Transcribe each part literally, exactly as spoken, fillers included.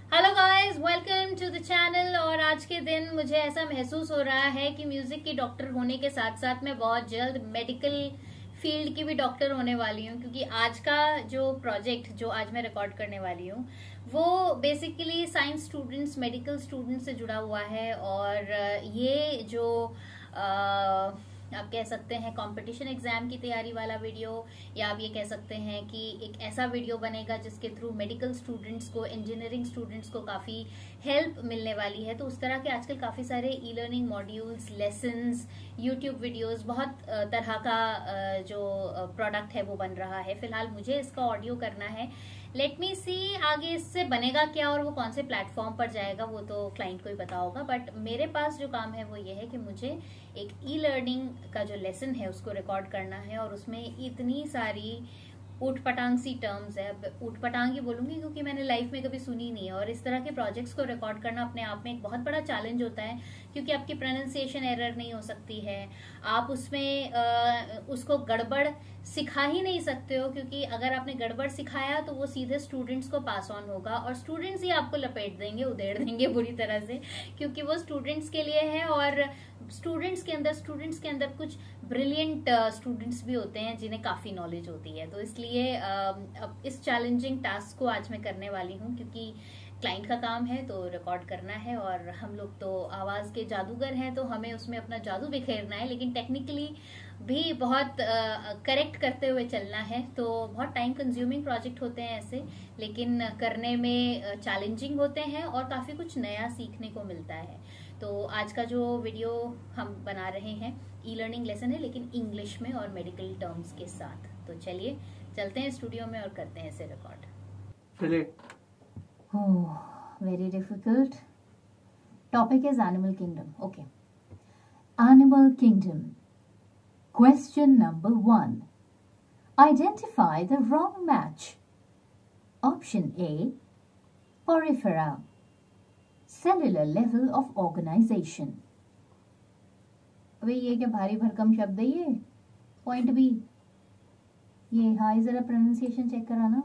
Hello guys, welcome to the channel. और आज के दिन मुझे ऐसा महसूस हो रहा है कि म्यूजिक की डॉक्टर होने के साथ साथ मैं बहुत जल्द मेडिकल फील्ड की भी डॉक्टर होने वाली हूँ, क्योंकि आज का जो प्रोजेक्ट जो आज मैं रिकॉर्ड करने वाली हूँ वो basically science students, medical students से जुड़ा हुआ है। और ये जो आ, आप कह सकते हैं कंपटीशन एग्जाम की तैयारी वाला वीडियो, या आप ये कह सकते हैं कि एक ऐसा वीडियो बनेगा जिसके थ्रू मेडिकल स्टूडेंट्स को, इंजीनियरिंग स्टूडेंट्स को काफ़ी हेल्प मिलने वाली है। तो उस तरह के आजकल काफ़ी सारे e learning modules, lessons, YouTube videos, बहुत तरह का जो प्रोडक्ट है वो बन रहा है। फिलहाल मुझे इसका ऑडियो करना है। लेट मी सी आगे इससे बनेगा क्या और वो कौन से प्लेटफॉर्म पर जाएगा, वो तो क्लाइंट को ही पता होगा। बट मेरे पास जो काम है वो ये है कि मुझे एक ई लर्निंग का जो लेसन है उसको रिकॉर्ड करना है, और उसमें इतनी सारी ऊट पटांग सी टर्म्स है। ऊट पटांग ही बोलूंगी क्योंकि मैंने लाइफ में कभी सुनी नहीं है। और इस तरह के प्रोजेक्ट्स को रिकॉर्ड करना अपने आप में एक बहुत बड़ा चैलेंज होता है, क्योंकि आपकी प्रोनाउंसिएशन एरर नहीं हो सकती है, आप उसमें आ, उसको गड़बड़ सिखा ही नहीं सकते हो, क्योंकि अगर आपने गड़बड़ सिखाया तो वो सीधे स्टूडेंट्स को पास ऑन होगा और स्टूडेंट्स ही आपको लपेट देंगे, उधेड़ देंगे बुरी तरह से, क्योंकि वो स्टूडेंट्स के लिए है। और स्टूडेंट्स के अंदर स्टूडेंट्स के अंदर कुछ ब्रिलियंट स्टूडेंट्स भी होते हैं जिन्हें काफी नॉलेज होती है। तो इसलिए अब इस चैलेंजिंग टास्क को आज मैं करने वाली हूँ, क्योंकि क्लाइंट का काम है तो रिकॉर्ड करना है, और हम लोग तो आवाज के जादूगर हैं तो हमें उसमें अपना जादू बिखेरना है, लेकिन टेक्निकली भी बहुत करेक्ट uh, करते हुए चलना है। तो बहुत टाइम कंज्यूमिंग प्रोजेक्ट होते हैं ऐसे, लेकिन करने में चैलेंजिंग uh, होते हैं और काफी कुछ नया सीखने को मिलता है। तो आज का जो वीडियो हम बना रहे हैं ई लर्निंग लेसन है, लेकिन इंग्लिश में और मेडिकल टर्म्स के साथ। तो चलिए चलते हैं स्टूडियो में और करते हैं इसे रिकॉर्ड। चलिए। Oh, very difficult. Topic is animal kingdom. Okay. Animal kingdom. Question number one. Identify the wrong match. Option A. Porifera. Cellular level of organization. अबे ये क्या भारी भरकम शब्द है ये? Point B. ये हाँ, जरा प्रोनाउंसिएशन चेक कराना।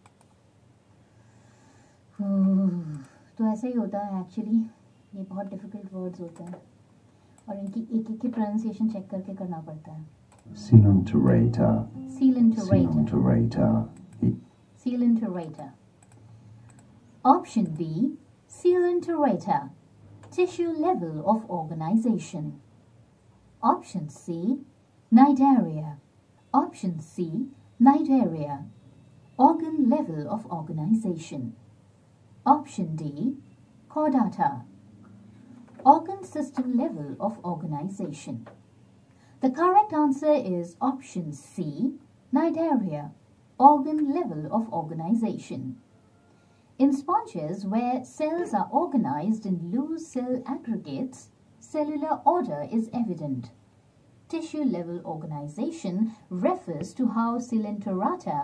तो ऐसा ही होता है एक्चुअली, ये बहुत डिफिकल्ट वर्ड्स होते हैं और इनकी एक एक की प्रोनाउंसिएशन चेक करके करना पड़ता है। Coelenterata. Coelenterata. Coelenterata. Option B. Coelenterata. Tissue level of organization. Option C. Cnidaria. Option C. Cnidaria. Organ level of organization. Option D. Chordata. Organ system level of organization. The correct answer is option C. Cnidaria. Organ level of organization. In sponges where cells are organized in loose cell aggregates, cellular order is evident. Tissue level organization refers to how Coelenterata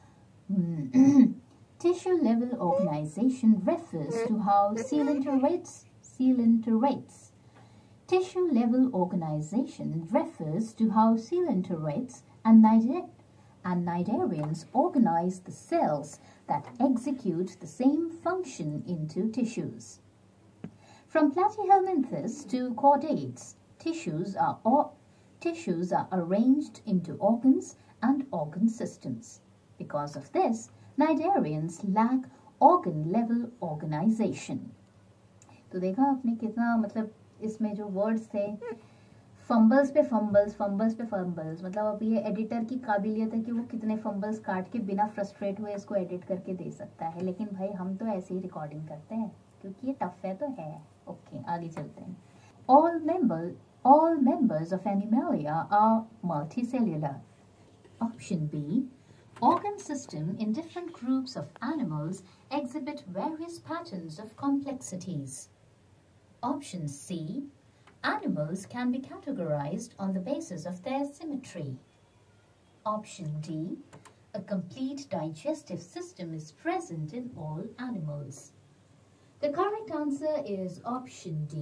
Tissue level organization refers to how coelenterates coelenterates. Tissue level organization refers to how coelenterates and and cnidarians organize the cells that execute the same function into tissues. From platyhelminthes to chordates, tissues are or, tissues are arranged into organs and organ systems. Because of this, cnidarians lack organ level organization. तो देखा आपने कितना, मतलब इसमें जो words थे, fumbles पे fumbles, fumbles पे फंबल्स, मतलब अब ये एडिटर की काबिलियत है कि वो कितने फंबल्स काट के बिना फ्रस्ट्रेट हुए इसको एडिट करके दे सकता है। लेकिन भाई हम तो ऐसे ही रिकॉर्डिंग करते हैं क्योंकि ये टफ है तो है। ओके, आगे चलते हैं। All members, all members of Animalia are multicellular. Option B. Organ system in different groups of animals exhibit various patterns of complexities. Option C. Animals can be categorized on the basis of their symmetry. Option D. A complete digestive system is present in all animals. The correct answer is option D.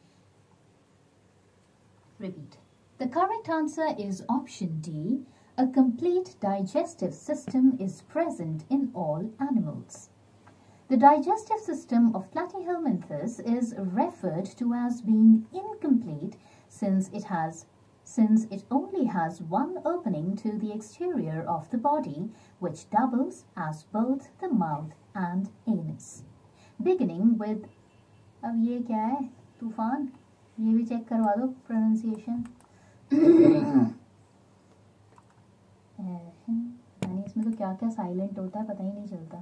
Repeat. The correct answer is option D. A complete digestive system is present in all animals. The digestive system of platyhelminthes is referred to as being incomplete since it has since it only has one opening to the exterior of the body, which doubles as both the mouth and anus. Beginning with, अब ये क्या है तूफान, ये भी check करवा दो pronunciation. यानी इसमें तो क्या क्या साइलेंट होता है पता ही नहीं चलता।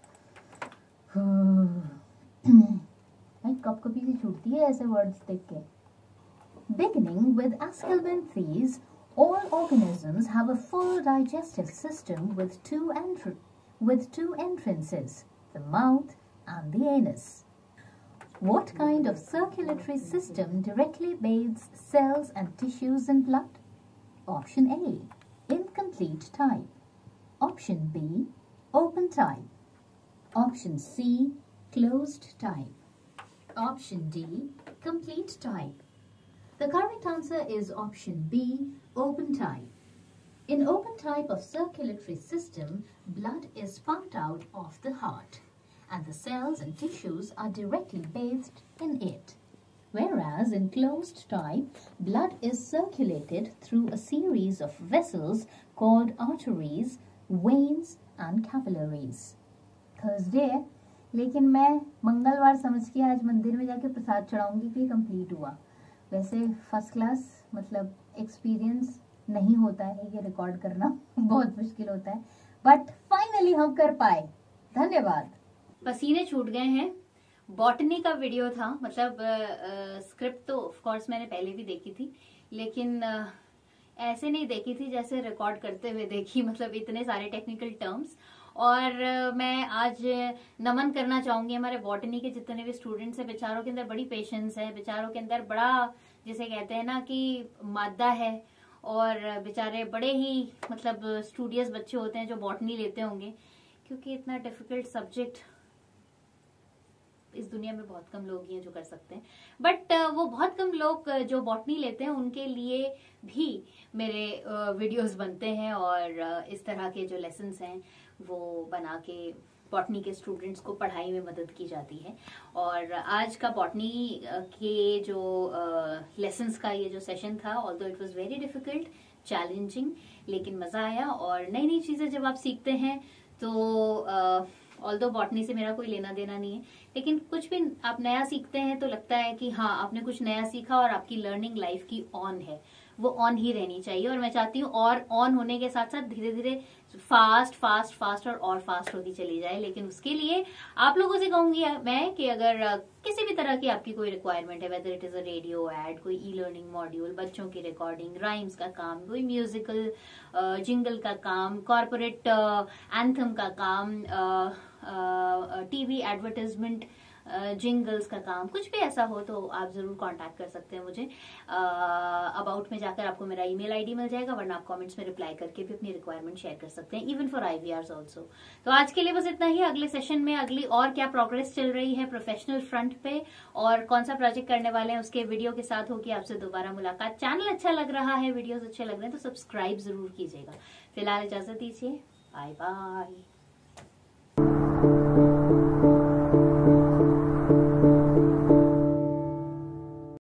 भाई कब कभी से छूटती है ऐसे वर्ड्स देख के। Beginning with Ascalbanthes, all organisms have a full digestive system with two entr with two entrances, the mouth and the anus. What kind of circulatory system directly bathes cells and tissues in blood? Option A, incomplete type. Option B, open type. Option C, closed type. Option D, complete type. The correct answer is option B, open type. In open type of circulatory system, blood is pumped out of the heart and the cells and tissues are directly bathed in it. Whereas in closed type, blood is circulated through a series of vessels called arteries, veins and capillaries. Thursday है, लेकिन मैं मंगलवार समझ के आज मंदिर में जाके प्रसाद चढ़ाऊंगी कि कंप्लीट हुआ। वैसे फर्स्ट क्लास मतलब एक्सपीरियंस नहीं होता है ये रिकॉर्ड करना बहुत मुश्किल होता है, बट फाइनली हम कर पाए, धन्यवाद। पसीने छूट गए हैं। बॉटनी का वीडियो था, मतलब स्क्रिप्ट तो ऑफ कोर्स मैंने पहले भी देखी थी, लेकिन आ, ऐसे नहीं देखी थी जैसे रिकॉर्ड करते हुए देखी, मतलब इतने सारे टेक्निकल टर्म्स। और मैं आज नमन करना चाहूंगी हमारे बॉटनी के जितने भी स्टूडेंट्स हैं। बेचारों के अंदर बड़ी पेशेंस है, बेचारों के अंदर बड़ा जिसे कहते हैं ना कि मादा है, और बेचारे बड़े ही मतलब स्टूडियस बच्चे होते हैं जो बॉटनी लेते होंगे, क्योंकि इतना डिफिकल्ट सब्जेक्ट इस दुनिया में बहुत कम लोग ही हैं जो कर सकते हैं। बट वो बहुत कम लोग जो बॉटनी लेते हैं उनके लिए भी मेरे वीडियोस बनते हैं, और इस तरह के जो लेसन्स हैं वो बना के बॉटनी के स्टूडेंट्स को पढ़ाई में मदद की जाती है। और आज का बॉटनी के जो लेसन्स का ये जो सेशन था, although it was very difficult, challenging, लेकिन मजा आया। और नई नई चीजें जब आप सीखते हैं तो ऑल्दो बॉटनी से मेरा कोई लेना देना नहीं है, लेकिन कुछ भी आप नया सीखते हैं तो लगता है कि हाँ आपने कुछ नया सीखा और आपकी लर्निंग लाइफ की ऑन है, वो ऑन ही रहनी चाहिए। और मैं चाहती हूँ और ऑन होने के साथ साथ धीरे धीरे फास्ट फास्ट फास्ट और और फास्ट होती चली जाए। लेकिन उसके लिए आप लोगों से कहूंगी मैं कि अगर किसी भी तरह की आपकी कोई रिक्वायरमेंट है, whether it is a radio ad, कोई ई लर्निंग मॉड्यूल, बच्चों की रिकॉर्डिंग, राइम्स का काम, कोई म्यूजिकल जिंगल का काम, कॉर्पोरेट एंथम का काम, टीवी एडवर्टाइजमेंट जिंगल्स का काम, कुछ भी ऐसा हो तो आप जरूर कांटेक्ट कर सकते हैं मुझे। अबाउट में जाकर आपको मेरा ईमेल आईडी मिल जाएगा, वरना आप कमेंट्स में रिप्लाई करके भी अपनी रिक्वायरमेंट शेयर कर सकते हैं, इवन फॉर आईवीआर्स आल्सो। तो आज के लिए बस इतना ही। अगले सेशन में अगली और क्या प्रोग्रेस चल रही है प्रोफेशनल फ्रंट पे और कौन सा प्रोजेक्ट करने वाले हैं उसके वीडियो के साथ होगी आपसे दोबारा मुलाकात। चैनल अच्छा लग रहा है, वीडियोज अच्छे लग रहे हैं तो सब्सक्राइब जरूर कीजिएगा। फिलहाल इजाजत दीजिए, बाय बाय।